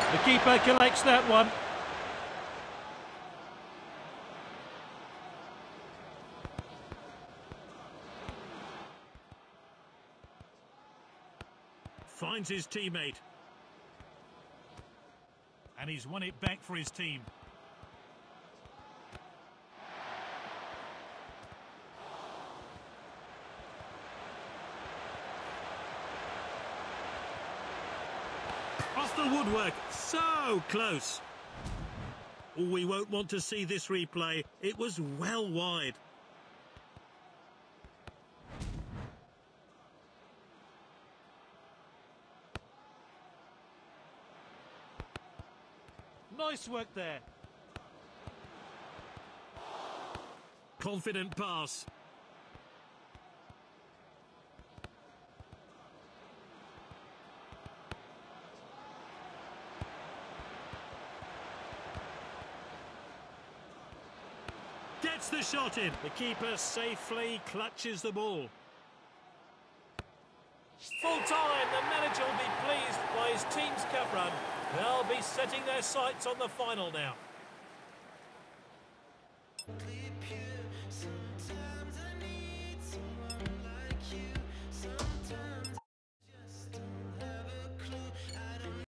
The keeper collects that one. Finds his teammate. And he's won it back for his team. Off the woodwork, so close. Oh, we won't want to see this replay. It was well wide. Nice work there. Confident pass. Gets the shot in. The keeper safely clutches the ball. Full time, the manager will be pleased by his team's cup run. They'll be setting their sights on the final now.